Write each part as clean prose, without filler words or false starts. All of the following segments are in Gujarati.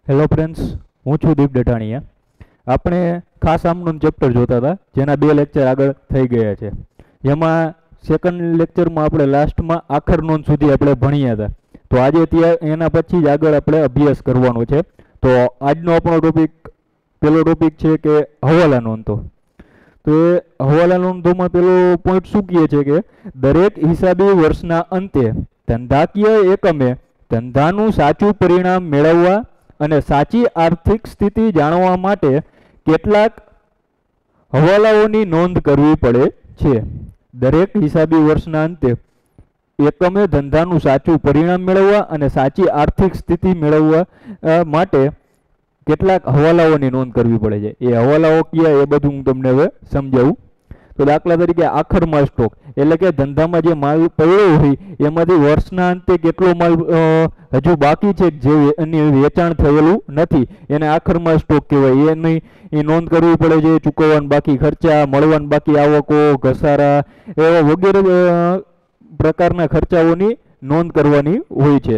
હેલો ફ્રેન્ડ્સ, હું છું દીપ ડઢાણીયા. આપણે ખાસ આમનું ચેપ્ટર જોતા હતા, જેના 2 લેક્ચર આગળ થઈ ગયા છે. જેમાં સેકન્ડ લેક્ચરમાં આપણે લાસ્ટમાં આખર નોંધ સુધી આપણે ભણ્યા હતા. તો આજે ત્યાં એના પછી જ આગળ આપણે અભ્યાસ કરવાનો છે. તો આજનો આપણો પહેલો ટોપિક છે કે હવાલા નોંધો. તો એ હવાલા નોંધોમાં પેલો પોઈન્ટ શું કહે છે કે દરેક હિસાબી વર્ષના અંતે ધંધાકીય એકમે ધંધાનું સાચું પરિણામ મેળવવા અને સાચી આર્થિક સ્થિતિ જાણવા માટે કેટલાક હવાલાઓની નોંધ કરવી પડે છે. દરેક હિસાબી વર્ષના અંતે એકમે ધંધાનું સાચું પરિણામ મેળવવા અને સાચી આર્થિક સ્થિતિ મેળવવા માટે કેટલાક હવાલાઓની નોંધ કરવી પડે છે. એ હવાલાઓ કયા એ બધું હું તમને હવે સમજાવું. તો દાખલા તરીકે આખર માલ સ્ટોક, એટલે કે ધંધામાં જે માલ પડ્યો હોય એમાંથી વર્ષના અંતે કેટલો માલ હજુ બાકી છે જે એની વેચાણ થયેલું નથી, એને આખર માલ સ્ટોક કહેવાય. એની એ નોંધ કરવી પડે છે. ચૂકવવાના બાકી ખર્ચા, મળવાના બાકી આવકો, ઘસારા એવા વગેરે પ્રકારના ખર્ચાઓની નોંધ કરવાની હોય છે.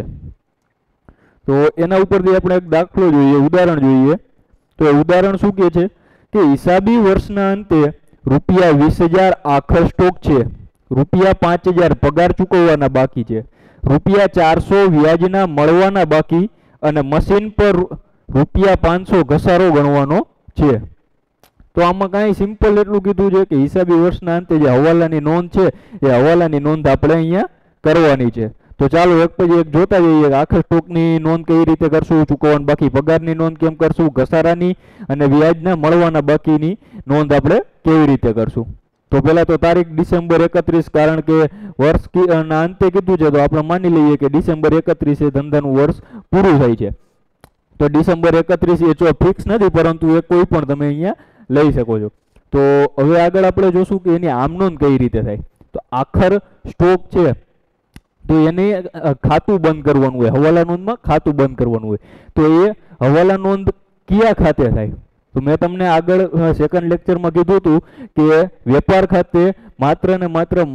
તો એના ઉપરથી આપણે એક દાખલો જોઈએ, ઉદાહરણ જોઈએ. તો ઉદાહરણ શું કહે છે કે હિસાબી વર્ષના અંતે રૂપિયા 20,000 આખર સ્ટોક છે, રૂપિયા 5,000 પગાર ચૂકવવાના બાકી છે, રૂપિયા 400 વ્યાજના મળવાના બાકી અને મશીન પર રૂપિયા 500 ઘસારો ગણવાનો છે. તો આમાં કાંઈ સિમ્પલ એટલું કીધું છે કે હિસાબી વર્ષના અંતે જે હવાલાની નોંધ છે એ હવાલાની નોંધ આપણે અહીંયા કરવાની છે. તો ચાલો એક પછી એક જોતા જઈએ કે આખર સ્ટોકની નોંધ કઈ રીતે કરશું, ચૂકવવાના બાકી પગારની નોંધ કેમ કરશું, ઘસારાની અને વ્યાજના મળવાના બાકીની નોંધ આપણે કેવી રીતે કરશું. તો પહેલાં તો તારીખ ડિસેમ્બર 31, કારણ કે વર્ષના અંતે કીધું છે તો આપણે માની લઈએ કે ડિસેમ્બર 31 ધંધાનું વર્ષ પૂરું થાય છે. તો ડિસેમ્બર 31 એ ફિક્સ નથી, પરંતુ એ કોઈ પણ તમે અહીંયા લઈ શકો છો. તો હવે આગળ આપણે જોશું કે એની આમ નોંધ કઈ રીતે થાય. તો આખર સ્ટોક છે તો એને ખાતું બંધ કરવાનું હોય, હવાલા નોંધમાં ખાતું બંધ કરવાનું હોય. તો એ હવાલા નોંધ કયા ખાતે થાય? તો મેં તમને આગળ સેકન્ડ લેક્ચરમાં કીધું હતું કે વેપાર ખાતે માત્ર ને માત્ર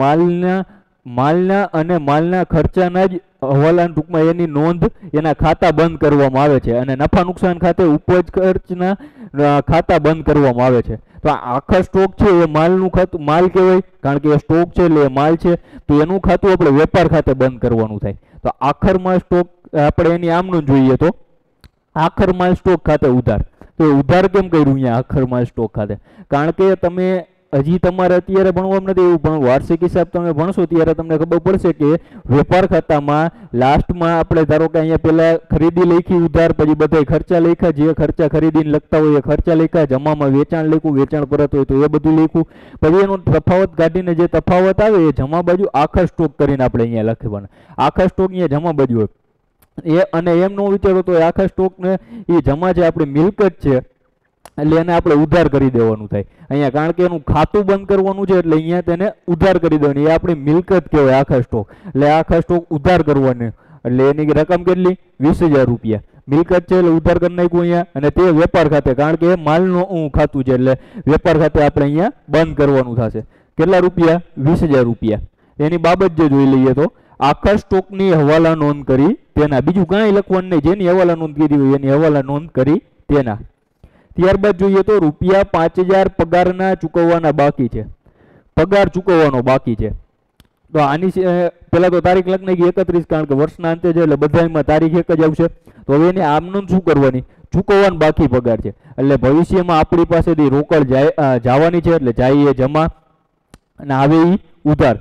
માલના અને માલના ખર્ચાના જ હવાલાના ટૂંકમાં એની નોંધ એના ખાતા બંધ કરવામાં આવે છે, અને નફા નુકસાન ખાતે ઉપજ ખર્ચના ખાતા બંધ કરવામાં આવે છે. તો આખા સ્ટોક છે એ માલનું ખાતું, માલ કહેવાય કારણ કે એ સ્ટોક છે એટલે એ માલ છે. તો એનું ખાતું આપણે વેપાર ખાતે બંધ કરવાનું થાય. તો આખર માલ સ્ટોક આપણે એની આમનું જોઈએ તો આખર માલ સ્ટોક ખાતે ઉધાર. તો ઉધાર કેમ કર્યું અહીંયા આખર માલ સ્ટોક ખાતે? કારણ કે તમે હજી તમારે અત્યારે ભણવામાં નથી, એવું પણ વાર્ષિક હિસાબ તમે ભણશો ત્યારે તમને ખબર પડશે કે વેપાર ખાતામાં લાસ્ટમાં આપણે ધારો કે અહીંયા પહેલાં ખરીદી લખી ઉધાર, પછી બધા ખર્ચા લખ્યા, જે ખર્ચા ખરીદીને લખતા હોય એ ખર્ચા લખ્યા, જમામાં વેચાણ લખ્યું, વેચાણ પરત હોય તો એ બધું લખ્યું, પછી એનો તફાવત કાઢીને જે તફાવત આવે એ જમા બાજુ આખા સ્ટોક કરીને આપણે અહીંયા લખવાના. આખા સ્ટોક અહીંયા જમા બાજુ હોય એ, અને એમ ન વિચારો તો આખા સ્ટોકને એ જમા છે આપણી મિલકત છે એટલે એને આપણે ઉધાર કરી દેવાનું થાય અહીંયા, કારણ કે એનું ખાતું બંધ કરવાનું છે એટલે અહીંયા તેને ઉધાર કરી દેવાની. એ આપણી મિલકત કહેવાય આખા સ્ટોક, એટલે આખા સ્ટોક ઉધાર કરવાની. એટલે એની રકમ કેટલી? 20,000 રૂપિયા મિલકત છે એટલે ઉધાર કરી નાખ્યું અહીંયા. અને તે વેપાર ખાતે, કારણ કે એ માલનું ખાતું છે એટલે વેપાર ખાતે આપણે અહીંયા બંધ કરવાનું થશે. કેટલા રૂપિયા? 20,000 રૂપિયા. એની બાબત જે જોઈ લઈએ તો આખા સ્ટોકની હવાલા નોંધ કરી તેના, બીજું કાંઈ લખવાનું નહીં, જેની હવાલા નોંધ કીધી હોય એની હવાલા નોંધ કરી તેના. ત્યારબાદ જોઈએ તો રૂપિયા 5,000 પગારના ચૂકવવાના બાકી છે, પગાર ચૂકવવાનો બાકી છે. તો આની પહેલાં તો તારીખ લખી નાખી 31, કારણ કે વર્ષના અંતે છે એટલે બધામાં તારીખ એક જ આવશે. તો હવે એની આમ નોંધ શું કરવાની? ચૂકવવાનો બાકી પગાર છે એટલે ભવિષ્યમાં આપણી પાસેથી રોકડ જવાની છે એટલે જાય એ જમા અને આવે એ ઉધાર.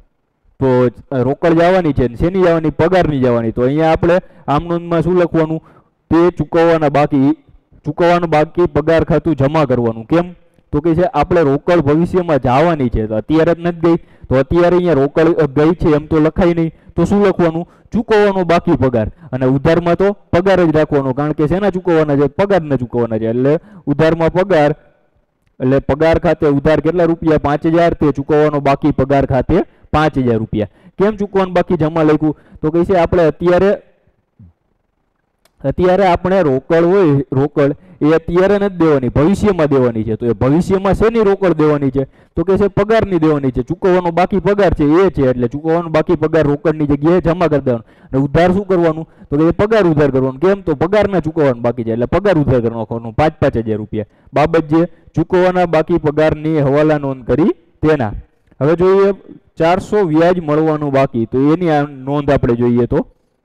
તો રોકડ જવાની છે, શેની જવાની? પગારની જવાની. તો અહીંયા આપણે આમ નોંધમાં શું લખવાનું? તે ચૂકવવાના બાકી, ચૂકવવાનું બાકી પગાર ખાતું જમા કરવાનું. કેમ? તો કે છે આપણે રોકડ ભવિષ્યમાં જવાની છે, તો અત્યારે જ નથી ગઈ, તો અત્યારે અહીંયા રોકડ ગઈ છે એમ તો લખાય નહીં. તો શું લખવાનું? ચૂકવવાનો બાકી પગાર. અને ઉધારમાં તો પગાર જ રાખવાનો, કારણ કે શેના ચૂકવવાના છે? પગારના ચૂકવવાના છે. એટલે ઉધારમાં પગાર, એટલે પગાર ખાતે ઉધાર કેટલા રૂપિયા? 5,000. તે ચૂકવવાનો બાકી પગાર ખાતે 5,000 રૂપિયા. કેમ ચૂકવવાનું બાકી જમા લખ્યું? તો કહે છે આપણે અત્યારે અત્યારે આપણે રોકડ હોય, રોકડ એ અત્યારે નથી દેવાની, ભવિષ્યમાં દેવાની છે. તો એ ભવિષ્યમાં શેની રોકડ દેવાની છે? તો કે છે પગારની દેવાની છે. ચૂકવવાનો બાકી પગાર છે એ છે, એટલે ચૂકવવાનો બાકી પગાર રોકડની જગ્યાએ જમા કરી દેવાનો. અને ઉધાર શું કરવાનું? તો કે પગાર ઉધાર કરવાનું. કેમ? તો પગારના ચૂકવવાનું બાકી છે એટલે પગાર ઉધાર કરવાનું 5,000 રૂપિયા બાબત જે ચૂકવવાના બાકી પગારની હવાલા નોંધ કરી તેના. હવે જોઈએ 400 વ્યાજ મળવાનું બાકી, તો એની આ નોંધ આપણે જોઈએ તો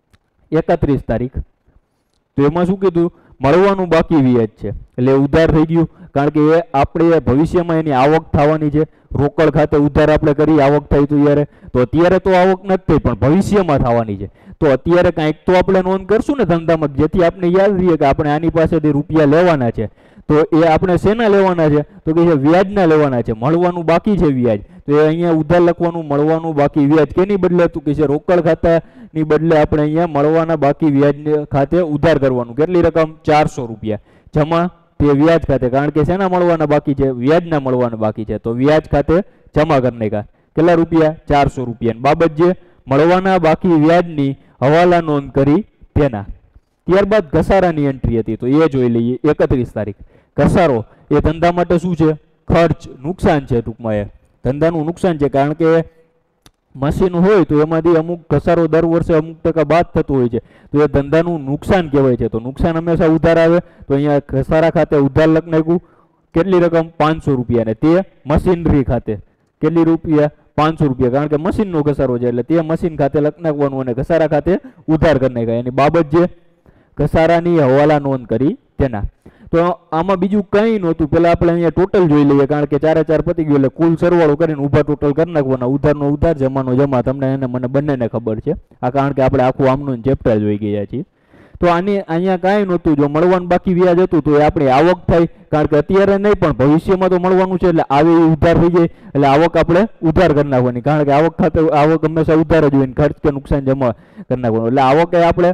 31 તારીખ. તો એમાં શું કીધું? મળવાનું બાકી વ્યાજ છે એટલે ઉધાર થઈ ગયું, કારણ કે એ આપણે ભવિષ્યમાં એની આવક થવાની છે. રોકડ ખાતે ઉધાર આપણે કરી, આવક થઈ તો યારે, તો અત્યારે તો આવક નથી થઈ પણ ભવિષ્યમાં થવાની છે. તો અત્યારે કાંઈક તો આપણે નોંધ કરશું ને ધંધામાં, જેથી આપણે યાદ રહીએ કે આપણે આની પાસેથી રૂપિયા લેવાના છે. તો એ આપણે શેના લેવાના છે? તો કે વ્યાજના લેવાના છે. મળવાનું બાકી છે વ્યાજ, તો એ અહીંયા ઉધાર લખવાનું, મળવાનું બાકી વ્યાજ કેની બદલે? તો કે રોકડ ખાતાની બદલે આપણે અહીંયા મળવાના બાકી વ્યાજ ખાતે ઉધાર કરવાનું. કેટલી રકમ? 400 રૂપિયા જમા તે વ્યાજ ખાતે, કારણ કે શેના મળવાના બાકી છે? વ્યાજના મળવાના બાકી છે. તો વ્યાજ ખાતે જમા કરને કા કેટલા રૂપિયા? 400 રૂપિયા. બાબત જે મળવાના બાકી વ્યાજની હવાલા નોંધ કરી તેના. ત્યારબાદ ઘસારાની એન્ટ્રી હતી, તો એ જોઈ લઈએ. 31 તારીખ. ઘસારો એ ધંધા માટે શું છે? ખર્ચ, નુકસાન છે. ટૂંકમાં એ ધંધાનું નુકસાન છે, કારણ કે મશીન હોય તો એમાંથી અમુક ઘસારો દર વર્ષે અમુક ટકા બાદ થતો હોય છે, તો એ ધંધાનું નુકસાન કહેવાય છે. તો નુકસાન હંમેશા ઉધાર આવે, તો અહીંયા ઘસારા ખાતે ઉધાર લખ નાખ્યું. કેટલી રકમ? 500 રૂપિયા. ને તે મશીનરી ખાતે કેટલી રૂપિયા? 500 રૂપિયા, કારણ કે મશીનનો ઘસારો છે એટલે તે મશીન ખાતે લખ નાખવાનું અને ઘસારા ખાતે ઉધાર કરી નાખાય. એની બાબત જે ઘસારાની હવાલા નોંધ કરી તેના. તો આમાં બીજું કંઈ નહોતું. પહેલાં આપણે અહીંયા ટોટલ જોઈ લઈએ, કારણ કે 4 પતી ગયું એટલે કુલ સરવાળો કરીને ઊભા ટોટલ કરી નાખવાના. ઉધારનો ઉધાર, જમાનો જમા. તમને એને મને બંનેને ખબર છે આ, કારણ કે આપણે આખું આમનું ચેપ્ટર જોઈ ગયા છીએ. તો આની અહીંયા કાંઈ નહોતું. જો મળવાનું બાકી વ્યાજ હતું તો એ આપણી આવક થાય, કારણ કે અત્યારે નહીં પણ ભવિષ્યમાં તો મળવાનું છે એટલે આવી ઉધાર થઈ જાય એટલે આવક આપણે ઉધાર કરી નાખવાની, કારણ કે આવક ખાતે આવક હંમેશા ઉધાર જ હોય, ખર્ચ કે નુકસાન જમા કરી નાખવાનું. એટલે આવક એ આપણે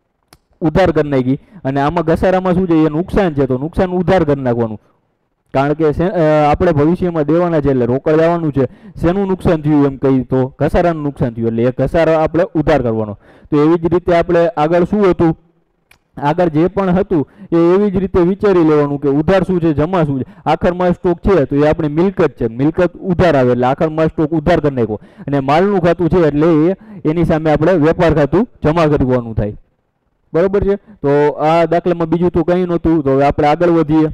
ઉધાર કરી નાખી. અને આમાં ઘસારામાં શું છે? એ નુકસાન છે, તો નુકસાન ઉધાર કરી નાખવાનું, કારણ કે આપણે ભવિષ્યમાં દેવાના છે એટલે રોકડ જવાનું છે. શેનું નુકસાન થયું એમ કહી તો ઘસારાનું નુકસાન થયું એટલે એ ઘસારા આપણે ઉધાર કરવાનો. તો એવી જ રીતે આપણે આગળ શું હતું? આગળ જે પણ હતું એ એવી જ રીતે વિચારી લેવાનું કે ઉધાર શું છે, જમા શું છે. આખરમાં સ્ટોક છે તો એ આપણી મિલકત છે, મિલકત ઉધાર આવે એટલે આખરમાં સ્ટોક ઉધાર કરી નાખો. અને માલનું ખાતું છે એટલે એની સામે આપણે વેપાર ખાતું જમા કરવાનું થાય. બરોબર છે? તો આ દાખલામાં બીજું તો કંઈ નહોતું. તો હવે આપણે આગળ વધીએ.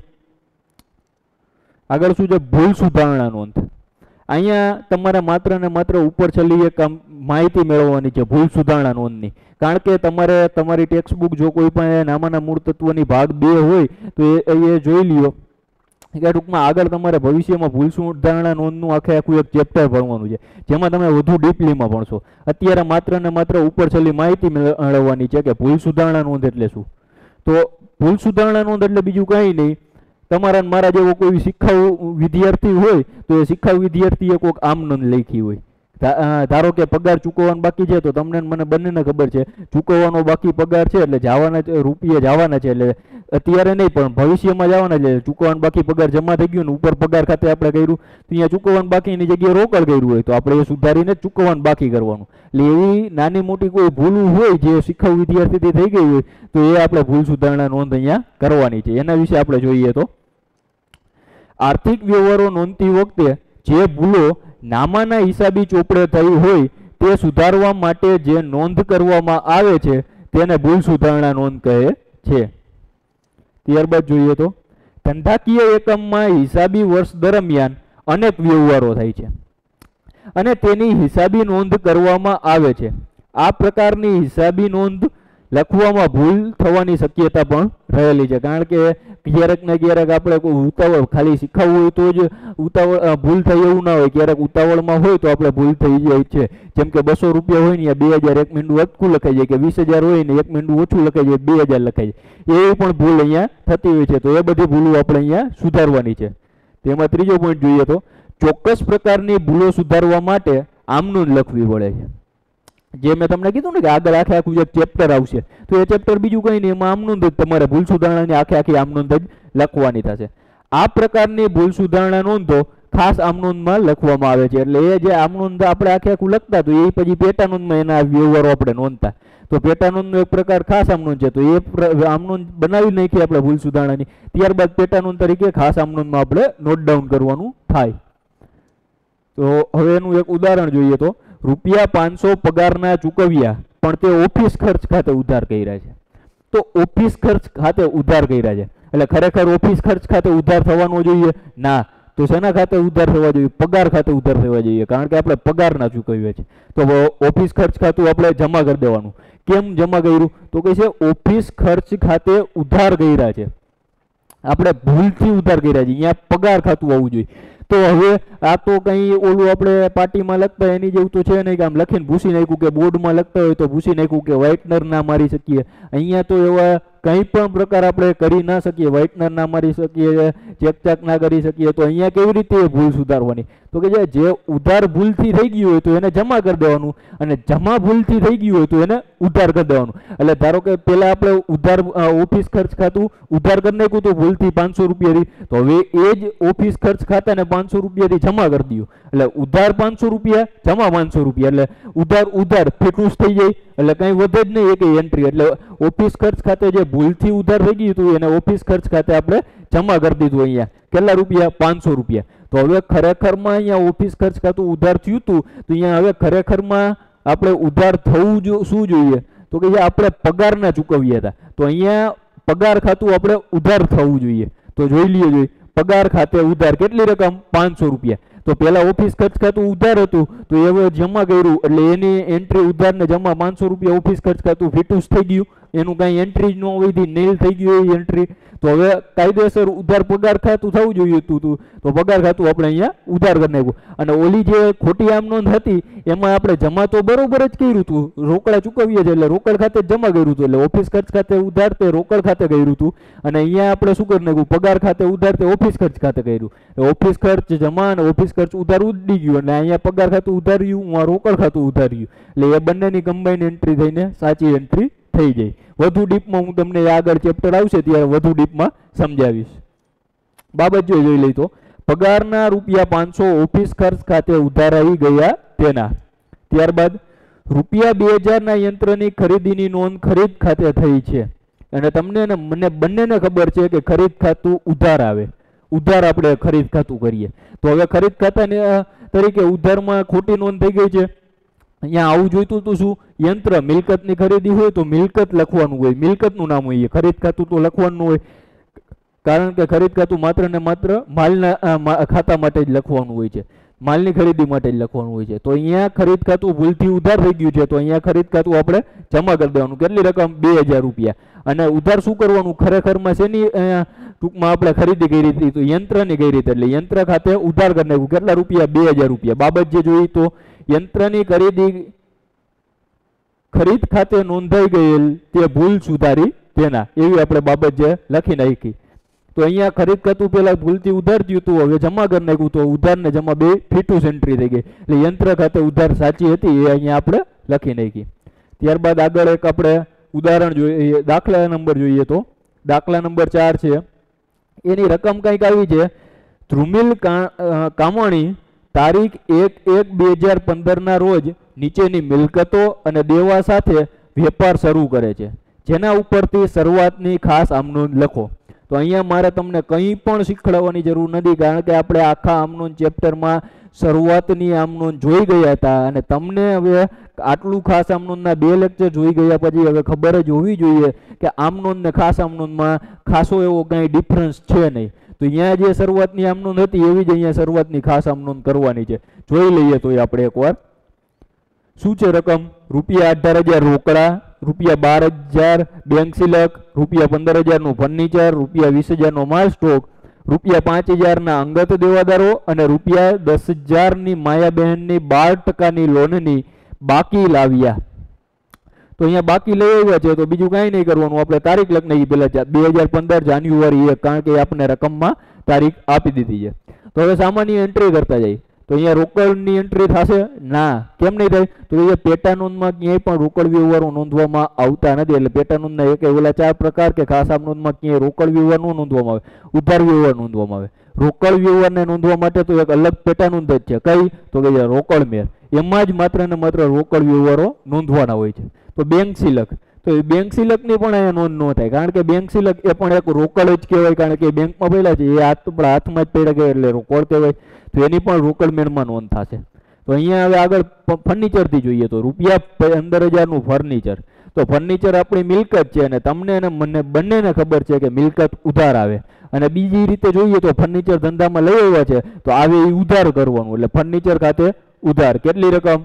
આગળ શું છે? ભૂલ સુધારણા નોંધ. અહીંયા તમારે માત્ર ને માત્ર ઉપર છેલ્લી એક માહિતી મેળવવાની છે ભૂલ સુધારણા નોંધની, કારણ કે તમારે તમારી ટેક્સ્ટ બુક જો કોઈ પણ નામાના મૂળ તત્વની ભાગ 2 હોય તો એ જોઈ લ્યો કે ટૂંકમાં આગળ તમારે ભવિષ્યમાં ભૂલ સુધારણા નોંધનું આખું એક ચેપ્ટર ભણવાનું છે, જેમાં તમે વધુ ડીપલીમાં ભણશો. અત્યારે માત્ર ને માત્ર ઉપર છેલ્લી માહિતી મેળવવાની છે કે ભૂલ સુધારણા નોંધ એટલે શું. તો ભૂલ સુધારણા નોંધ એટલે બીજું કંઈ નહીં. તમારા મારા જેવો કોઈ શીખાઉ વિદ્યાર્થી હોય તો એ શીખાઉ વિદ્યાર્થીએ કોઈક આમ નોંધ લખી હોય. ધારો કે પગાર ચૂકવવાનો બાકી છે, તો તમને મને બંનેને ખબર છે ચૂકવવાનો બાકી પગાર છે એટલે જવાના રૂપિયા જવાના છે, એટલે અત્યારે નહીં પણ ભવિષ્યમાં જવાના છે. ચૂકવવાનો બાકી પગાર જમા થઈ ગયું ને ઉપર પગાર ખાતે આપણે કર્યું, તો અહીંયા ચૂકવવાનું બાકીની જગ્યાએ રોકડ કર્યું હોય તો આપણે એ સુધારીને ચૂકવવાનું બાકી કરવાનું. એટલે એવી નાની મોટી કોઈ ભૂલું હોય જે શીખાઉ વિદ્યાર્થીથી થઈ ગઈ હોય તો એ આપણે ભૂલ સુધારણા નોંધ અહીંયા કરવાની છે. એના વિશે આપણે જોઈએ તો આર્થિક વ્યવહારો નોંધતી વખતે જે ભૂલો નામાના હિસાબી ચોપડે થઈ હોય તે સુધારવા માટે જે નોંધ કરવામાં આવે છે તેને ભૂલ સુધારણા નોંધ કહે છે. ત્યારબાદ જોઈએ તો ધંધાકીય એકમમાં હિસાબી વર્ષ દરમિયાન અનેક વ્યવહારો થાય છે અને તેની હિસાબી નોંધ કરવામાં આવે છે. આ પ્રકારની હિસાબી નોંધ લખવામાં ભૂલ થવાની શક્યતા પણ રહેલી છે, કારણ કે ક્યારેક ને ક્યારેક આપણે કોઈ ઉતાવળ ખાલી શીખવવું હોય તો જ ભૂલ થાય એવું ના હોય. ક્યારેક ઉતાવળમાં હોય તો આપણે ભૂલ થઈ જાય છે. જેમ કે 200 રૂપિયા હોય ને 2000 એક મીંડું વધતું લખાઈ જાય, કે 20000 હોય ને એક મીંડું ઓછું લખાઈ જાય 2000 લખાઈ જાય, એવી પણ ભૂલ અહીંયા થતી હોય છે. તો એ બધી ભૂલો આપણે અહીંયા સુધારવાની છે. તેમાં ત્રીજો પોઈન્ટ જોઈએ તો ચોક્કસ પ્રકારની ભૂલો સુધારવા માટે આમનોંધ લખવી પડે છે. જે મેં તમને કીધું ને કે આગળ આખું એક ચેપ્ટર આવશે તો એ ચેપ્ટર બીજું કંઈ નહીં, એમાં આમનોંધ જ તમારે ભૂલ સુધારણાની આખી આમનોંધ જ લખવાની થશે. આ પ્રકારની ભૂલ સુધારણા નોંધો ખાસ આમનોંધમાં લખવામાં આવે છે। એટલે એ જે આમનોંધ આપણે આખે આખું લખતા તો એ પછી પેટા નોંધમાં એના વ્યવહારો આપણે નોંધતા। તો પેટા નોંધનો એક પ્રકાર ખાસ આમનોંધ છે, તો એ આમનોંધ બનાવી નાખી આપણે ભૂલ સુધારણાની, ત્યારબાદ પેટા નોંધ તરીકે ખાસ આમનોંધમાં આપણે નોટ ડાઉન કરવાનું થાય। તો હવે એનું એક ઉદાહરણ જોઈએ તો ₹500 પગારના ચૂકવ્યા પણ તે ઓફિસ ખર્ચ ખાતે ઉધાર કર્યા છે। તો ઓફિસ ખર્ચ ખાતે ઉધાર કર્યા છે એટલે ખરેખર ઓફિસ ખર્ચ ખાતે ઉધાર થવાનો જોઈએ ના, તો શેના ખાતે ઉધાર થવા જોઈએ? પગાર ખાતે ઉધાર થવા જોઈએ, કારણ કે આપણે પગારના ચૂકવ્યા છે। તો ઓફિસ ખર્ચ ખાતું આપણે જમા કરી દેવાનું। કેમ જમા કર્યું? તો કે છે ઓફિસ ખર્ચ ખાતે ઉધાર કર્યા છે, આપણે ભૂલથી ઉધાર કર્યા છે, અહીંયા પગાર ખાતું આવવું જોઈએ। તો હવે આ તો કંઈ ઓલું આપણે પાર્ટીમાં લખતા એની જેવું તો છે નહીં કે આમ લખીને ભૂસી નાખ્યું, કે બોર્ડમાં લખતા હોય તો ભૂસી નાખ્યું, કે વ્હાઇટનર ના મારી શકીએ। અહીંયા તો એવા કંઈ પણ પ્રકાર આપણે કરી ના શકીએ, વ્હાઇટનર ના મારી શકીએ, ચેકચાક ના કરી શકીએ। તો અહીંયા કેવી રીતે ભૂલ સુધારવાની? તો કે જે ઉધાર ભૂલથી થઈ ગયું હોય તો એને જમા કરી દેવાનું, અને જમા ભૂલથી થઈ ગયું હોય તો એને ઉધાર કરી દેવાનું। એટલે ધારો કે પહેલાં આપણે ઉધાર ઓફિસ ખર્ચ ખાતું ઉધાર કરી નાખ્યું તો ભૂલથી ₹500, તો હવે એ જ ઓફિસ ખર્ચ ખાતાને ₹500 જમા કરી દઉં, એટલે ઉધાર ₹500 જમા ₹500, એટલે ઉધાર ઉધાર ફેટુસ થઈ જાય, એટલે કંઈ વધે જ નહીં એક એન્ટ્રી। એટલે ઓફિસ ખર્ચ ખાતે જે ભૂલથી ઉધાર થઈ ગયું હતું એને ઓફિસ ખર્ચ ખાતે આપણે જમા કરી દીધું। અહીંયા કેટલા રૂપિયા? ₹500। તો હવે ખરેખરમાં અહીંયા ઓફિસ ખર્ચ ખાતું ઉધાર થયું હતું, તો અહીંયા હવે ખરેખરમાં આપણે ઉધાર થવું શું જોઈએ? તો કે જે આપણે પગારના ચૂકવ્યા હતા, તો અહીંયા પગાર ખાતું આપણે ઉધાર થવું જોઈએ। તો જોઈ લઈએ જોઈએ પગાર ખાતે ઉધાર કેટલી રકમ? ₹500। તો પહેલા ઓફિસ ખર્ચ ખાતું ઉધાર હતું તો એ હવે જમા કર્યું, એટલે એની એન્ટ્રી ઉધાર ને જમા ₹500 ઓફિસ ખર્ચ ખાતું ફિટુસ થઈ ગયું, એનું કાંઈ એન્ટ્રી જ ન હોય, નેલ થઈ ગયું એ એન્ટ્રી। તો હવે કાયદેસર ઉધાર પગાર ખાતું થવું જોઈએ હતું, તો પગાર ખાતું આપણે અહીંયા ઉધાર કરી નાખ્યું। અને ઓલી જે ખોટી આમ નોંધ હતી એમાં આપણે જમા તો બરોબર જ કર્યું હતું, રોકડા ચૂકવીએ છે એટલે રોકડ ખાતે જ જમા કર્યું હતું, એટલે ઓફિસ ખર્ચ ખાતે ઉધાર તે રોકડ ખાતે કર્યું હતું, અને અહીંયા આપણે શું કરી નાખ્યું? પગાર ખાતે ઉધાર તે ઓફિસ ખર્ચ ખાતે કર્યું। ઓફિસ ખર્ચ જમા અને ઓફિસ ખર્ચ ઉધાર ઉડી ગયું, અને અહીંયા પગાર ખાતું ઉધાર્યું, રોકડ ખાતું ઉધાર્યું, એટલે એ બંનેની કમ્બાઈન એન્ટ્રી થઈને સાચી એન્ટ્રી થઈ જાય। વધુ ડીપમાં હું તમને આગળ ચેપ્ટર આવશે ત્યારે વધુ ડીપમાં સમજાવીશ। બાબત જોઈ લઈ તો પગારના ₹500 ઓફિસ ખર્ચ ખાતે ઉધાર આવી ગયા તેના, ત્યારબાદ ₹2000 ના યંત્રની ખરીદીની નોંધ ખરીદ ખાતે થઈ છે, અને તમને ને મને બંનેને ખબર છે કે ખરીદ ખાતું ઉધાર આવે, ઉધાર આપણે ખરીદ ખાતું કરીએ, તો હવે ખરીદ ખાતા તરીકે ઉધારમાં ખોટી નોંધ થઈ ગઈ છે। અહીંયા આવું જોઈતું હતું શું? યંત્ર મિલકતની ખરીદી હોય તો મિલકત લખવાનું હોય, મિલકતનું નામ હોય, ખરીદ ખાતું તો લખવાનું હોય, કારણ કે ખરીદ ખાતું માત્ર ને માત્ર માલના ખાતા માટે જ લખવાનું હોય છે, માલની ખરીદી માટે જ લખવાનું હોય છે। તો અહીંયા ખરીદ ખાતું ભૂલથી ઉધાર થઈ ગયું છે, તો અહીંયા ખરીદ ખાતું આપણે જમા કરી દેવાનું। કેટલી રકમ? ₹2000। અને ઉધાર શું કરવાનું? ખરેખરમાં શેની ટૂંકમાં આપણે ખરીદી કરી હતી? તો યંત્રની કરી હતી, એટલે યંત્ર ખાતે ઉધાર કરી નાખ્યું। કેટલા રૂપિયા? ₹2000। બાબત જે જોઈ તો યંત્રની ખરીદ ખાતે નોંધાઈ ગયેલ તે ભૂલ સુધારી તેના, એવી આપણે બાબત જે લખી નાખી। તો અહીંયા ખરીદ ખાતું પહેલા ભૂલથી ઉધાર થયું હતું, હવે જમા કરી નાખ્યું, તો ઉધાર ને જમા બે ફિટુસ એન્ટ્રી થઈ ગઈ, એટલે યંત્ર ખાતે ઉધાર સાચી હતી એ અહીંયા આપણે લખી નાખી। ત્યારબાદ આગળ એક આપણે ઉદાહરણ જોઈએ, દાખલા નંબર જોઈએ તો દાખલા નંબર 4 છે, એની રકમ કંઈક આવી છે। ધ્રુમિલ કામણી તારીખ 1/1/2015 ના રોજ નીચેની મિલકતો અને દેવા સાથે વેપાર શરૂ કરે છે, જેના ઉપરથી શરૂઆતની ખાસ આમનોંધ લખો। તો અહીંયા મારે તમને કંઈ પણ શીખવાડવાની જરૂર નથી, કારણ કે આપણે આખા આમનોંધ ચેપ્ટરમાં શરૂઆતની આમનોંધ જોઈ ગયા હતા, અને તમને હવે આટલું ખાસ આમનોંધના 2 લેક્ચર જોઈ ગયા પછી હવે ખબર જ હોવી જોઈએ કે આમનોંધ ને ખાસ આમનોંધમાં ખાસો એવો કંઈ ડિફરન્સ છે નહીં। તો અહીંયા જે શરૂઆતની આમનોંધ હતી એવી જ અહીંયા શરૂઆતની ખાસ આમનોંધ કરવાની છે। જોઈ લઈએ તો આપણે એકવાર શું છે રકમ? ₹18,000 રોકડા, ₹12,000 બેંક સિલક, ₹15,000 નું ફર્નિચર, ₹20,000 નો માલ સ્ટોક, ₹5,000 ના અંગત દેવાદારો, અને ₹10,000 ની માયાબહેનની 12% લોનની બાકી લાવ્યા। તો અહીંયા બાકી લઈ આવ્યા છે, તો બીજું કાંઈ નહીં કરવાનું, આપણે તારીખ લખી નાખી પહેલા 2015 જાન્યુઆરી 1, કારણ કે આપણે રકમમાં તારીખ આપી દીધી છે। તો હવે સામાન્ય એન્ટ્રી કરતા જાય, તો અહીંયા રોકડની એન્ટ્રી થશે ના, કેમ નહીં થાય? તો અહીંયા પેટા નોંધમાં ક્યાંય પણ રોકડ વ્યવહારો નોંધવામાં આવતા નથી. એટલે પેટા નોંધના એક ઓલા 4 પ્રકાર કે ખાસ આમ નોંધમાં ક્યાંય રોકડ વ્યવહાર ન નોંધવામાં આવે, ઉધાર વ્યવહાર નોંધવામાં આવે. રોકડ વ્યવહારને નોંધવા માટે તો એક અલગ પેટા નોંધ જ છે. કઈ? તો કે રોકડ મેર. એમાં જ માત્ર ને માત્ર રોકડ વ્યવહારો નોંધવાના હોય છે. તો બેંક સિલક, તો એ બેંક સિલકની પણ અહીંયા નોંધ ન થાય, કારણ કે બેંક સિલક એ પણ એક રોકડ જ કહેવાય, કારણ કે બેંકમાં પડેલા છે, એ હાથમાં જ પડ્યા ગયા એટલે રોકડ કહેવાય. તો એની પણ રોકડ મેરમાં નોંધ થશે. તો અહીંયા હવે આગળ ફર્નિચરથી જોઈએ તો રૂપિયા 15,000નું ફર્નિચર. તો ફર્નિચર આપણી મિલકત છે અને તમને અને મને બંનેને ખબર છે કે મિલકત ઉધાર આવે. અને બીજી રીતે જોઈએ તો ફર્નિચર ધંધામાં લઈ આવ્યા છે તો આવે એ ઉધાર કરવાનું, એટલે ફર્નિચર ખાતે ઉધાર. કેટલી રકમ?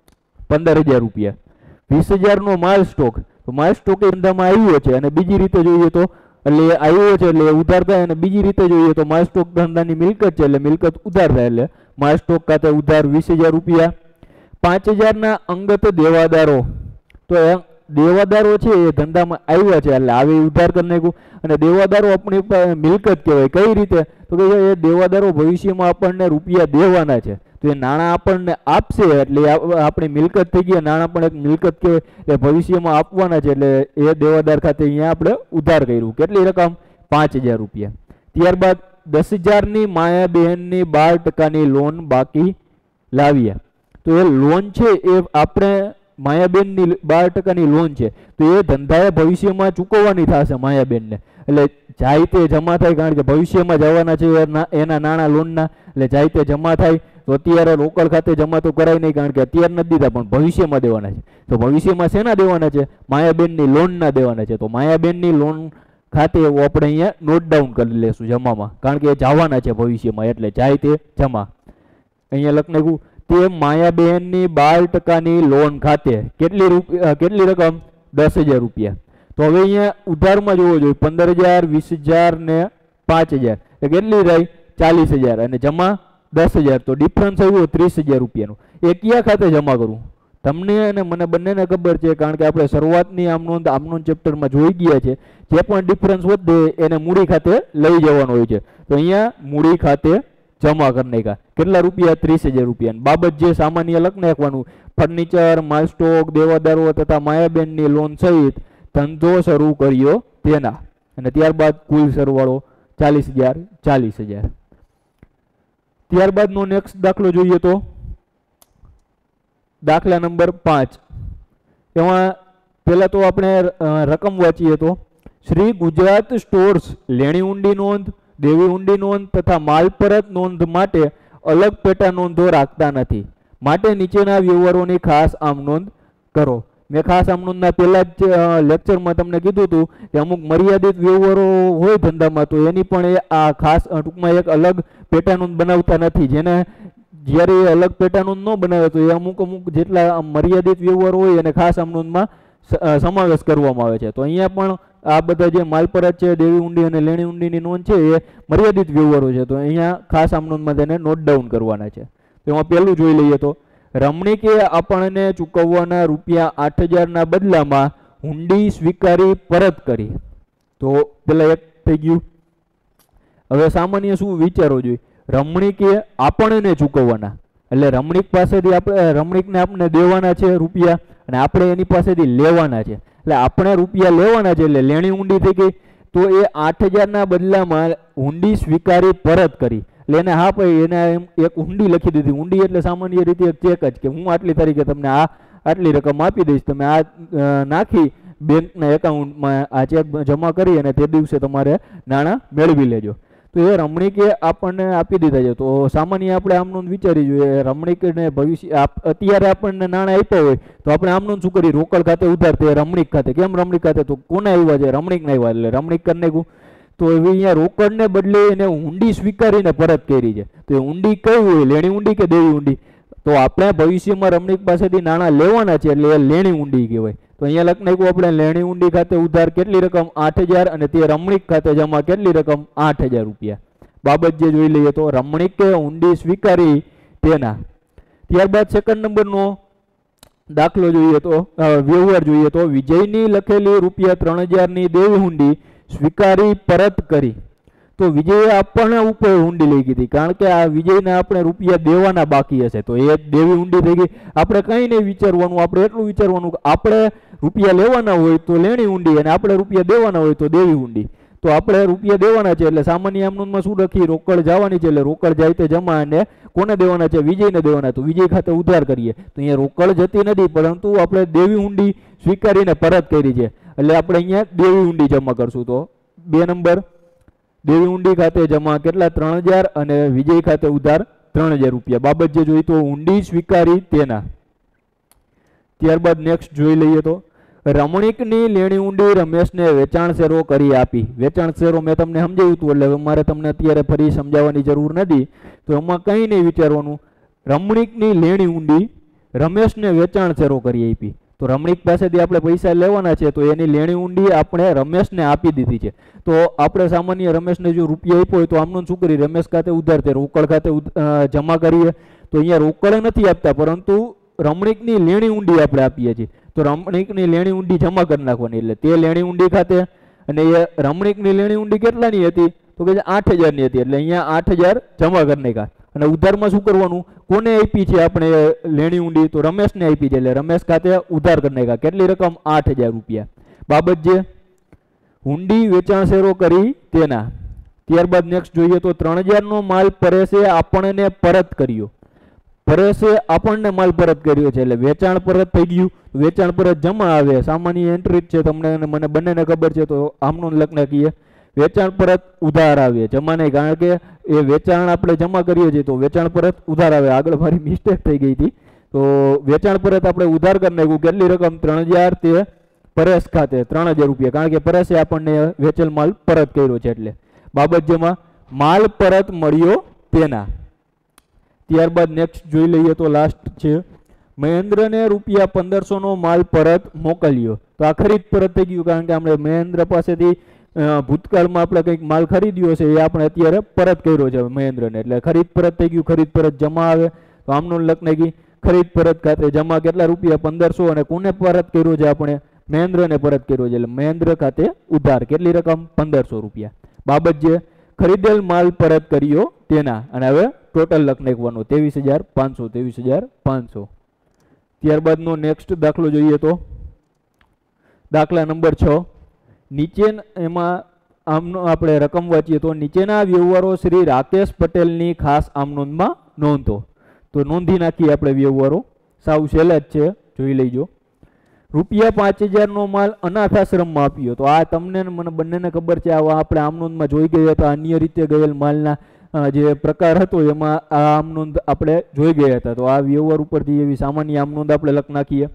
15,000 રૂપિયા. 20,000નો માલ સ્ટોક, તો માલ સ્ટોક એ ધંધામાં આવ્યો છે અને બીજી રીતે જોઈએ તો એટલે આવ્યો છે એટલે ઉધાર થાય. અને બીજી રીતે જોઈએ તો માલ સ્ટોક ધંધાની મિલકત છે એટલે મિલકત ઉધાર થાય, એટલે માલ સ્ટોક ખાતે ઉધાર 20,000 રૂપિયા. 5,000ના અંગત દેવાદારો, તો દેવાદારો છે એ ધંધામાં આવ્યા છે એટલે આવે ઉધાર કરી નાખ્યું. અને દેવાદારો આપણી મિલકત કહેવાય. કઈ રીતે? તો કે એ દેવાદારો ભવિષ્યમાં આપણને રૂપિયા દેવાના છે, તો એ નાણાં આપણને આપશે એટલે આપણી મિલકત થઈ ગઈ. નાણાં પણ એક મિલકત કહેવાય, એ ભવિષ્યમાં આપવાના છે એટલે એ દેવાદાર ખાતે અહીંયા આપણે ઉધાર કર્યું. કેટલી રકમ? 5,000 રૂપિયા. ત્યારબાદ 10,000ની માયાબહેનની 12% લોન બાકી લાવ્યા. તો એ લોન છે એ આપણે માયાબેનની 12%ની લોન છે, તો એ ધંધાએ ભવિષ્યમાં ચૂકવવાની થશે માયાબેનને. એટલે જાય તે જમા થાય, કારણ કે ભવિષ્યમાં જવાના છે એના નાણાં લોનના, એટલે જાય તે જમા થાય. તો અત્યારે રોકડ ખાતે જમા તો કરાય નહીં, કારણ કે અત્યારે નથી દીધા, પણ ભવિષ્યમાં દેવાના છે. તો ભવિષ્યમાં શેના દેવાના છે? માયાબેનની લોનના દેવાના છે. તો માયાબેનની લોન ખાતે એવું આપણે અહીંયા નોટ ડાઉન કરી લેશું જમામાં, કારણ કે એ જવાના છે ભવિષ્યમાં, એટલે જાય તે જમા. અહીંયા લખ નાખ્યું તે માયાબેનની 12%ની લોન ખાતે કેટલી રકમ? 10,000 રૂપિયા. તો હવે અહીંયા ઉધારમાં જોવો જોઈએ 15,000, 20,000 ને 5,000 એ કેટલી રહી? 40,000. અને જમા 10,000, તો ડિફરન્સ આવ્યો 30,000 રૂપિયાનું. એ કયા ખાતે જમા કરવું? તમને અને મને બંનેને ખબર છે, કારણ કે આપણે શરૂઆતની આમનોંધ ચેપ્ટરમાં જોઈ ગયા છે. જે પણ ડિફરન્સ વધે એને મૂડી ખાતે લઈ જવાનો હોય છે. તો અહીંયા મૂડી ખાતે જમા કરી નાખ્યા. કેટલા રૂપિયા? 30,000 રૂપિયા. બાબત જે સામાન્ય લખ નાખવાનું, ફર્નિચર, માલ સ્ટોક, દેવાદારો તથા માયાબેનની લોન સહિત ધંધો શરૂ કર્યો તેના. અને ત્યારબાદ કુલ સરવાળો 40,000 40,000. ત્યારબાદનો નેક્સ્ટ દાખલો જોઈએ તો દાખલા નંબર 5. એમાં પહેલા તો આપણે રકમ વાંચીએ તો શ્રી ગુજરાત સ્ટોર્સ લેણી ઊંડી નોંધ, દેવી ઊંડી નોંધ તથા માલ પરત નોંધ માટે અલગ પેટા નોંધો રાખતા નથી, માટે નીચેના વ્યવહારોની ખાસ આમ નોંધ કરો. મેં ખાસ આમ નોંધના પહેલા જ લેક્ચરમાં તમને કીધું હતું કે અમુક મર્યાદિત વ્યવહારો હોય ધંધામાં, તો એની પણ આ ખાસ ટૂંકમાં એક અલગ પેટા નોંધ બનાવતા નથી. જેને જ્યારે એ અલગ પેટા નોંધ ન બનાવે તો એ અમુક જેટલા મર્યાદિત વ્યવહારો હોય એને ખાસ આમ નોંધમાં સમાવેશ કરવામાં આવે છે. તો અહીંયા પણ આ બધા જે માલ પરત છે, દેવી ઊંડી અને લેણી ઊંડીની નોંધ છે એ મર્યાદિત વ્યવહારો છે, તો અહીંયા ખાસ આમ નોંધમાં તેને નોટ ડાઉન કરવાના છે. તેમાં પહેલું જોઈ લઈએ તો રમણીકે આપણને ચૂકવવાના રૂપિયા 8,000ના બદલામાં હુંડી સ્વીકારી પરત કરી. તો પેલા એક થઈ ગયું. હવે સામાન્ય શું વિચારવો જોઈએ? રમણીકે આપણને ચૂકવવાના, એટલે રમણીક પાસેથી રમણીકને આપણે દેવાના છે રૂપિયા અને આપણે એની પાસેથી લેવાના છે. એટલે આપણે રૂપિયા લેવાના છે એટલે લેણી ઊંડી થઈ ગઈ. તો એ 8,000ના બદલામાં હુંડી સ્વીકારી પરત કરી, એટલે એને હા ભાઈ એને એક હુંડી લખી દીધી. હુંડી એટલે સામાન્ય રીતે એક ચેક જ, કે હું આટલી તારીખે તમને આટલી રકમ આપી દઈશ, તમે આ નાખી બેંકના એકાઉન્ટમાં આ ચેક જમા કરી અને તે દિવસે તમારે નાણાં મેળવી લેજો. તો એ રમણીકે આપણને આપી દીધા છે. તો સામાન્ય આપણે આમનું વિચારી જોઈએ, રમણીકને ભવિષ્ય અત્યારે આપણને નાણાં આપ્યા હોય તો આપણે આમનું શું કરીએ? રોકડ ખાતે ઉધાર તે રમણીક ખાતે. કેમ રમણીક ખાતે? તો કોને આવ્યા છે? રમણીકને આવ્યા, એટલે રમણીક કરી નાખ્યું. તો એવી અહીંયા રોકડને બદલે એને ઊંડી સ્વીકારીને પરત કરી છે. તો એ ઊંડી કઈ હોય? લેણી ઊંડી કે દેવી ઊંડી? તો આપણે ભવિષ્યમાં રમણીક પાસેથી નાણાં લેવાના છે એટલે એ લેણી ઊંડી કહેવાય. તો અહીંયા લખ નાખ્યું આપણે લેણી ઊંડી ખાતે ઉધાર કેટલી રકમ? 8,000 અને તે રમણીક ખાતે જમા કેટલી રકમ? 8,000 રૂપિયા. બાબત જે જોઈ લઈએ તો રમણીકે ઊંડી સ્વીકારી તેના. ત્યારબાદ સેકન્ડ નંબરનો દાખલો જોઈએ તો વ્યવહાર જોઈએ તો વિજયની લખેલી રૂપિયા 3,000ની દેવી ઊંડી સ્વીકારી પરત કરી. તો વિજયે આપણને ઉપર ઊંડી લઈ ગઈ હતી, કારણ કે આ વિજયને આપણે રૂપિયા દેવાના બાકી હશે તો એ દેવી ઊંડી થઈ ગઈ. આપણે કંઈ નહીં વિચારવાનું, આપણે એટલું વિચારવાનું કે આપણે રૂપિયા લેવાના હોય તો લેણી ઊંડી અને આપણે રૂપિયા દેવાના હોય તો દેવી ઊંડી. તો આપણે રૂપિયા દેવાના છે એટલે સામાન્ય આમનોંધમાં શું લખી, રોકડ જવાની છે એટલે રોકડ જાય તે જમા અને કોને દેવાના છે, વિજયને દેવાના. તો વિજય ખાતે ઉધાર કરીએ તો અહીંયા રોકડ જતી નથી, પરંતુ આપણે દેવી ઊંડી સ્વીકારીને પરત કરી છે એટલે આપણે અહીંયા દેવી ઊંડી જમા કરશું. તો 2 નંબર દેવી ઊંડી ખાતે જમા કેટલા, 3000 અને વિજય ખાતે ઉધાર 3000 રૂપિયા. બાબત જે જોઈ તો ઊંડી સ્વીકારી તેના. ત્યારબાદ નેક્સ્ટ જોઈ લઈએ તો રમણીકની લેણી ઊંડી રમેશને વેચાણ શેરો કરી આપી. વેચાણ શેરો મેં તમને સમજાવ્યું હતું એટલે મારે તમને અત્યારે ફરી સમજાવવાની જરૂર નથી. તો એમાં કંઈ નહીં વિચારવાનું, રમણીકની લેણી ઊંડી રમેશને વેચાણ શેરો કરી આપી. તો રમણીક પાસેથી આપણે પૈસા લેવાના છે તો એની લેણી ઊંડી આપણે રમેશને આપી દીધી છે. તો આપણે સામાન્ય રમેશને જો રૂપિયા આપ્યો હોય તો આમનું શું કરી, રમેશ ખાતે ઉધાર તે રોકડ ખાતે જમા કરીએ. તો અહીંયા રોકડ નથી આપતા, પરંતુ રમણીકની લેણી ઊંડી આપણે આપીએ છીએ. તો રમણીકની લેણી ઊંડી જમા કરી નાખવાની એટલે તે લેણી ઊંડી ખાતે, અને એ રમણીકની લેણી ઊંડી કેટલાની હતી તો કે 8000ની હતી એટલે અહીંયા 8000 જમા કરી નાખ્યા. અને ઉધારમાં શું કરવાનું, કોને આપી છે આપણે લેણી ઊંડી તો રમેશને આપી છે એટલે રમેશ ખાતે ઉધાર કરી નાખ્યા. કેટલી રકમ, 8000 રૂપિયા. બાબત જે ઊંડી વેચાણ શેરો કરી તેના. ત્યારબાદ નેક્સ્ટ જોઈએ તો 3000નો માલ પરેશે આપણને પરત કર્યો. પરેશે આપણને માલ પરત કર્યો છે એટલે વેચાણ પરત થઈ ગયું. વેચાણ પરત જમા આવે, સામાન્ય એન્ટ્રી છે, તમને અને મને બંનેને ખબર છે. તો આમનો લખના કહીએ વેચાણ પરત ઉધાર આવે, જમા નહીં, કારણ કે એ વેચાણ આપણે જમા કરીએ છીએ તો વેચાણ પરત ઉધાર આવે. આગળ મારી મિસ્ટેક થઈ ગઈ હતી. તો વેચાણ પરત આપણે ઉધાર કરી નાખ્યું. કેટલી રકમ, 3000 તે પરેશ ખાતે 3000 રૂપિયા, કારણ કે પરેશે આપણને વેચેલ માલ પરત કર્યો છે એટલે. બાબત જેમાં માલ પરત મળ્યો તેના. ત્યારબાદ નેક્સ્ટ જોઈ લઈએ તો લાસ્ટ છે મહેન્દ્રને રૂપિયા 1500નો માલ પરત મોકલ્યો. તો આ ખરીદ પરત થઈ ગયું, કારણ કે આપણે મહેન્દ્ર પાસેથી ભૂતકાળમાં આપણે કંઈક માલ ખરીદ્યો છે એ આપણે અત્યારે પરત કર્યો છે મહેન્દ્રને, એટલે ખરીદ પરત થઈ ગયું. ખરીદ પરત જમા આવે તો આમનો લખને ગઈ ખરીદ પરત ખાતે જમા કેટલા રૂપિયા, 1500, અને કોને પરત કર્યો છે આપણે, મહેન્દ્રને પરત કર્યો છે એટલે મહેન્દ્ર ખાતે ઉધાર. કેટલી રકમ, 1500 રૂપિયા. બાબત જે ખરીદેલ માલ પરત કર્યો તેના. અને હવે ટોટલ લખ નાખવાનું 23500, 23500. ત્યારબાદનો નેક્સ્ટ દાખલો જોઈએ તો દાખલા નંબર 6. નીચે એમાં આમનો આપણે રકમ વાંચીએ તો નીચેના વ્યવહારો શ્રી રાકેશ પટેલની ખાસ આમનોંધમાં નોંધો. તો નોંધી નાખીએ આપણે વ્યવહારો, સાવ સહેલા જ છે, જોઈ લઈજો. રૂપિયા 5000નો માલ અનાથાશ્રમમાં આપ્યો. તો આ તમને મને બંનેને ખબર છે, આવા આપણે આમનોંધમાં જોઈ ગયા હતા. અન્ય રીતે ગયેલ માલના જે પ્રકાર હતો એમાં આ આમનોંધ આપણે જોઈ ગયા હતા. તો આ વ્યવહાર ઉપરથી એવી સામાન્ય આમનોંધ આપણે લખ નાખીએ.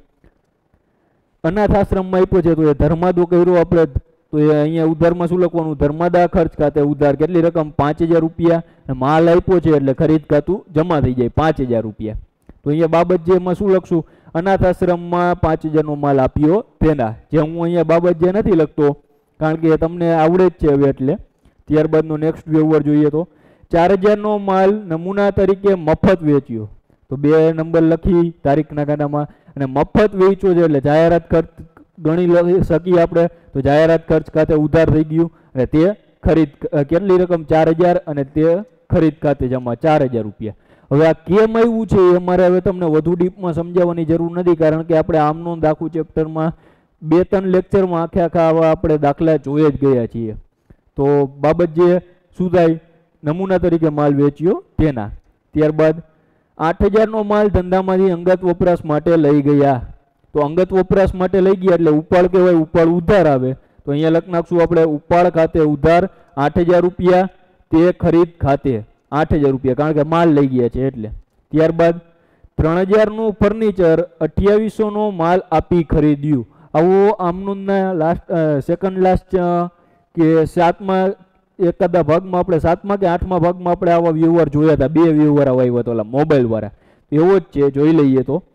અનાથાશ્રમમાં આપ્યો છે તો એ ધર્માદો કર્યો આપણે, તો એ અહીંયા ઉધારમાં શું લખવાનું, ધર્માદા ખર્ચ ખાતે ઉધાર. કેટલી રકમ, 5000 રૂપિયા. માલ આપ્યો છે એટલે ખરીદ ખાતું જમા થઈ જાય 5000 રૂપિયા. તો અહીંયા બાબત જે એમાં શું લખશું, અનાથાશ્રમમાં 5000નો માલ આપ્યો તેના. જે હું અહીંયા બાબત જે નથી લખતો કારણ કે તમને આવડે જ છે હવે એટલે. ત્યારબાદનો નેક્સ્ટ વ્યવહાર જોઈએ તો 4000નો માલ નમૂના તરીકે મફત વેચ્યો. તો 2 નંબર લખી તારીખના ખાનામાં, અને મફત વેચ્યો છે એટલે જાહેરાત ખર્ચ ગણી શકીએ આપણે. તો જાહેરાત ખર્ચ ખાતે ઉધાર થઈ ગયું અને તે ખરીદ કેટલી રકમ, 4000, અને તે ખરીદ ખાતે જમા 4000 રૂપિયા. હવે આ કેમ આવ્યું છે એ અમારે હવે તમને વધુ ડીપમાં સમજાવવાની જરૂર નથી, કારણ કે આપણે આમનોંધ આખું ચેપ્ટરમાં 2-3 લેક્ચરમાં આખા આવા આપણે દાખલા જોઈ જ ગયા છીએ. તો બાબત જે શું થાય, નમૂના તરીકે માલ વેચ્યો તેના. ત્યારબાદ 8000નો માલ ધંધામાંથી અંગત વપરાશ માટે લઈ ગયા. તો અંગત વપરાશ માટે લઈ ગયા એટલે ઉપાડ કહેવાય, ઉપાડ ઉધાર આવે. તો અહીંયા લખ નાખશું આપણે ઉપાડ ખાતે ઉધાર 8000 રૂપિયા, તે ખરીદ ખાતે 8000 રૂપિયા, કારણ કે માલ લઈ ગયા છે એટલે. ત્યારબાદ 3000નું ફર્નિચર 2800નો માલ આપી ખરીદ્યું. આવો આમનોંધના લાસ્ટ સેકન્ડ લાસ્ટ કે 7મા એકાદા ભાગમાં આપણે 7મા કે 8મા ભાગમાં આપણે આવા વ્યવહાર જોયા હતા. 2 વ્યવહાર આવ્યા હતા ઓલા મોબાઈલ વાળા, એવો જ છે. જોઈ લઈએ તો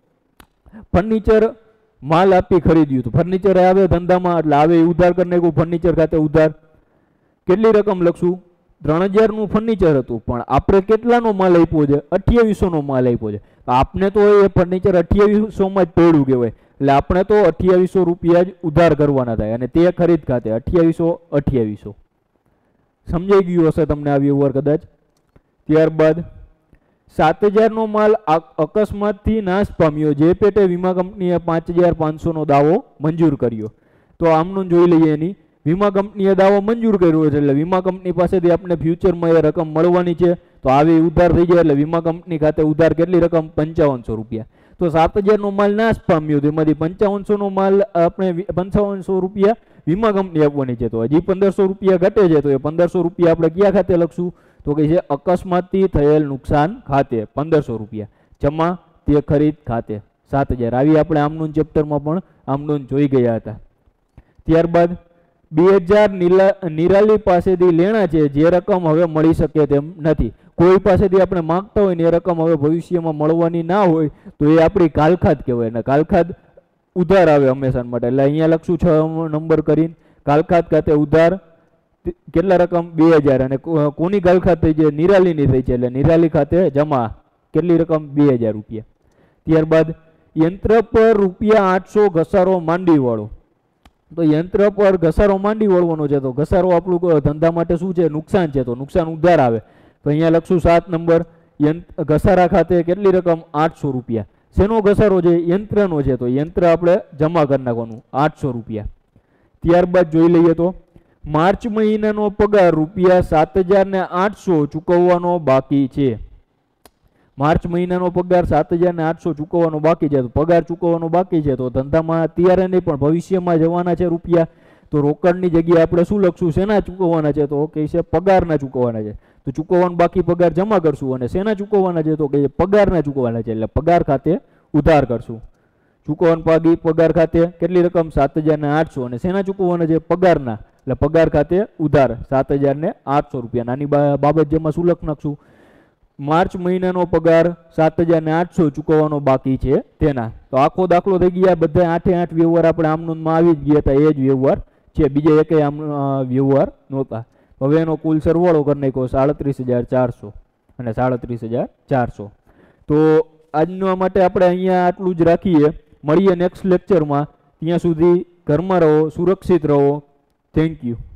ફર્નિચર માલ આપી ખરીદ્યું. તો ફર્નિચર આવે ધંધામાં એટલે આવે ઉધાર કરી નાખ્યું. ફર્નિચર ખાતે ઉધાર. કેટલી રકમ લખશું, 3000નું ફર્નિચર હતું પણ આપણે કેટલાનો માલ આપ્યો છે, 2800નો માલ આપ્યો છે. આપને તો એ ફર્નિચર 2800માં જ પડ્યું કહેવાય, એટલે આપણે તો 2800 રૂપિયા જ ઉધાર કરવાના થાય, અને તે ખરીદ ખાતે 2800. સમજાઈ ગયું હશે તમને આ વ્યવહાર કદાચ. ત્યારબાદ 7,000 નો માલ અકસ્માતથી નાશ પામ્યો, જે પેટે વીમા કંપનીએ 5,500 નો દાવો મંજૂર કર્યો. તો આમનું જોઈ લઈએ. એની વીમા કંપનીએ દાવો મંજૂર કર્યો છે એટલે વીમા કંપની પાસેથી આપણે ફ્યુચરમાં એ રકમ મળવાની છે. તો આવી ઉધાર થઈ જાય એટલે વીમા કંપની ખાતે ઉધાર કેટલી રકમ? 5500 રૂપિયા. તો 7,000 નો માલ નાશ પામ્યો, તેમાંથી 5500 નો માલ આપણે 5500 રૂપિયા વીમા કંપની આપવાની છે. તો હજી 1500 રૂપિયા ઘટે છે, તો એ 1500 રૂપિયા આપણે ક્યાં ખાતે લખશું? તો કે છે અકસ્માતથી થયેલ નુકસાન ખાતે 1500 રૂપિયા જમા તે ખરીદ ખાતે 7,000. આવી આપણે આમનું ચેપ્ટરમાં પણ આમનું જોઈ ગયા હતા. ત્યારબાદ 2000 નિરાલી પાસેથી લેણા છે, જે રકમ હવે મળી શકે તેમ નથી. કોઈ પાસેથી આપણે માંગતા હોય ને એ રકમ હવે ભવિષ્યમાં મળવાની ના હોય તો એ આપણી કાલખાત કહેવાય. ને કાલખાત ઉધાર આવે હંમેશા માટે. એટલે અહીંયા લખશું 6 નંબર કરીને કાલખાત ખાતે ઉધાર કેટલા રકમ? 2000. અને કોની કાલખાત થઈ છે? નિરાલીની થઈ છે એટલે નિરાલી ખાતે જમા કેટલી રકમ? 2000 રૂપિયા. ત્યારબાદ યંત્ર પર ₹800 ઘસારો માંડી વાળો. તો યંત્ર પર ઘસારો માંડી વળવાનો છે. તો ઘસારો આપણું ધંધા માટે શું છે? નુકસાન છે. તો નુકસાન ઉધાર આવે. તો અહીંયા લખશું 7 નંબર ઘસારા ખાતે કેટલી રકમ? 800 રૂપિયા. શેનો ઘસારો છે? યંત્રનો છે. તો યંત્ર આપણે જમા કરી નાખવાનું 800 રૂપિયા. ત્યારબાદ જોઈ લઈએ તો માર્ચ મહિનાનો પગાર ₹7,800 ચૂકવવાનો બાકી છે. માર્ચ મહિનાનો પગાર 7,800 ચૂકવવાનો બાકી છે. તો પગાર ચૂકવવાનો બાકી છે તો ધંધામાં અત્યારે નહીં પણ ભવિષ્યમાં જવાના છે રૂપિયા. તો રોકડની જગ્યાએ આપણે શું લખશું? શેના ચૂકવવાના છે? તો કે છે પગારના ચૂકવવાના છે. તો ચૂકવવાનો બાકી પગાર જમા કરશું. અને શેના ચૂકવવાના છે? તો કે પગારના ચૂકવવાના છે. એટલે પગાર ખાતે ઉધાર કરશું. ચૂકવવાનો બાકી પગાર ખાતે કેટલી રકમ? 7,800. અને શેના ચૂકવવાના છે? પગારના. એટલે પગાર ખાતે ઉધાર 7,800 રૂપિયા. નાની બાબત જેમાં શું લખ નાખશું? માર્ચ મહિનાનો પગાર 7,800 ચૂકવવાનો બાકી છે તેના. તો આખો દાખલો થઈ ગયા. બધા 8 વ્યવહાર આપણે આમનોંધમાં આવી જ ગયા હતા. એ જ વ્યવહાર છે, બીજા એકેય આમ વ્યવહાર નહોતા. હવે એનો કુલ સરવાળો કરી નાખ્યો 37,400 અને 37,400. તો આજના માટે આપણે અહીંયા આટલું જ રાખીએ. મળીએ નેક્સ્ટ લેક્ચરમાં. ત્યાં સુધી ઘરમાં રહો, સુરક્ષિત રહો. Thank you.